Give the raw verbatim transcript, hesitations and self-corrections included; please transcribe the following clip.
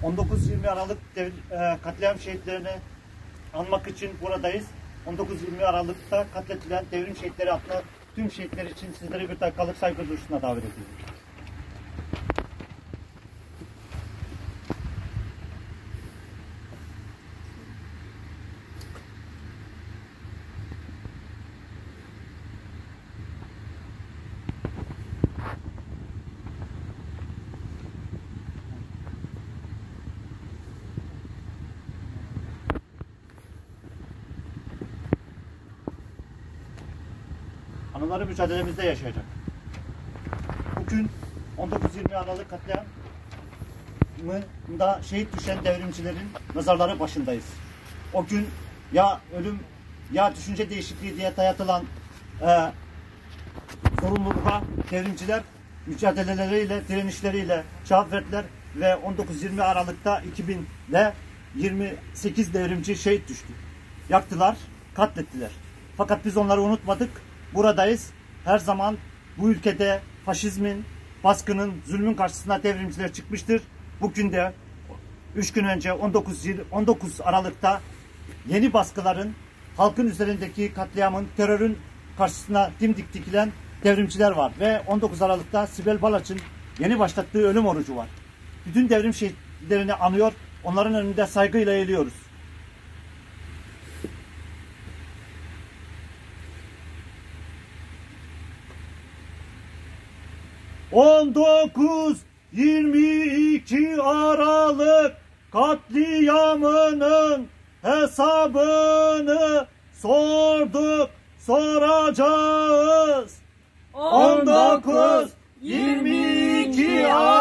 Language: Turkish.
on dokuz yirmi Aralık dev, e, katliam şehitlerini anmak için buradayız. on dokuz yirmi Aralık'ta katledilen devrim şehitleri adlı tüm şehitler için sizleri bir dakikalık saygı duruşuna davet ediyorum. Anıları mücadelemizde yaşayacak. Bugün on dokuz yirmi Aralık katliamında şehit düşen devrimcilerin mezarları başındayız. O gün ya ölüm ya düşünce değişikliği diye dayatılan e, sorumluluğa devrimciler mücadeleleriyle, direnişleriyle cevap verdiler ve on dokuz yirmi Aralık'ta iki bin'de yirmi sekiz devrimci şehit düştü. Yaktılar, katlettiler. Fakat biz onları unutmadık. Buradayız. Her zaman bu ülkede faşizmin, baskının, zulmün karşısına devrimciler çıkmıştır. Bugün de üç gün önce on dokuz Aralık'ta yeni baskıların, halkın üzerindeki katliamın, terörün karşısına dimdik dikilen devrimciler var. Ve on dokuz Aralık'ta Sibel Balaç'ın yeni başlattığı ölüm orucu var. Bütün devrim şehitlerini anıyor, onların önünde saygıyla eğiliyoruz. on dokuz yirmi iki Aralık katliamının hesabını sorduk, soracağız. on dokuz yirmi iki Aralık